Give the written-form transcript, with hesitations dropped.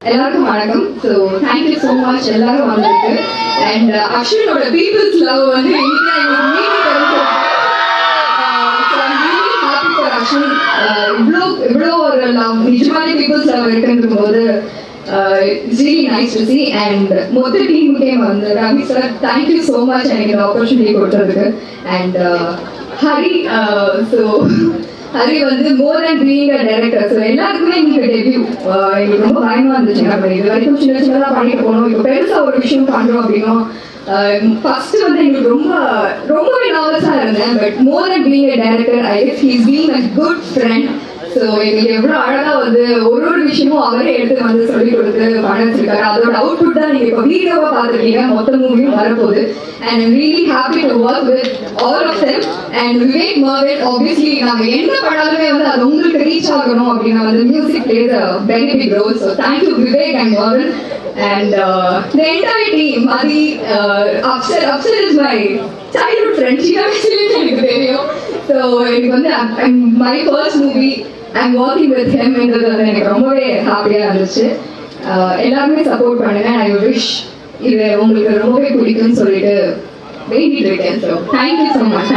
எல்லாருக்கும் வணக்கம். So thank you so much எல்லாரும் வந்திருக்கு. அண்ட் அஸ்வினோட பீப்புள்ஸ் லவ் வந்து இவ்வளோ ஒரு லவ் நிஜமான பீப்புள்ஸ் லவ் இருக்குன்றும் போது it's really nice to see. And மொத்த டீமுக்கே வந்து Ravi sir thank you so much எனக்கு இந்த ஆப்பர்ச்சுனிட்டி கொடுத்ததுக்கு. அண்ட் ஹரி ஹரி வந்து more than being a director. So எல்லாருக்குமே எங்களுக்கு டெபியூ எங்களுக்கு ரொம்ப பயமா இருந்துச்சு. நம்ம இது வரைக்கும் சின்ன சின்னதாக பண்ணிட்டு போகணும், இப்போ பெருசாக ஒரு விஷயம் பண்ணுறோம் அப்படின்னா ஃபர்ஸ்ட் வந்து எங்களுக்கு ரொம்பவே நர்வஸாக இருந்தேன். But more than being a director I guess he's being a good friend. So எங்களுக்கு எவ்வளோ அழகாக வந்து ஒரு விஷயமும் அவரே எடுத்து வந்து சொல்லி கொடுத்து பண்ண வச்சிருக்காரு. அதோட அவுட்புட் தான் நீங்கள் இப்போ வீடியோவாக பார்த்துருக்கீங்க. மொத்த மூவியும் வரப்போகுது. And I'm really happy to work with all of them. And Vivek Mervin obviously நாங்கள் என்ன பண்ணாலுமே வந்து அது உங்களுக்கு ரீச் ஆகணும் அப்படின்னா வந்து music plays a very big role. So thank you Vivek and Mervin. And the entire team, Adi, Afsar is my childhood friend. She has எனக்கு தெரியும். So எனக்கு வந்து my first movie I'm working with him என்றது எனக்கு ரொம்பவே ஹாப்பியாக இருந்துச்சு. எல்லாருமே சப்போர்ட் பண்ணுங்க. ஐ விஷ் இது உங்களுக்கு ரொம்பவே பிடிக்கும்னு சொல்லிட்டு வெயிட் இருக்கேன். So thank you so much.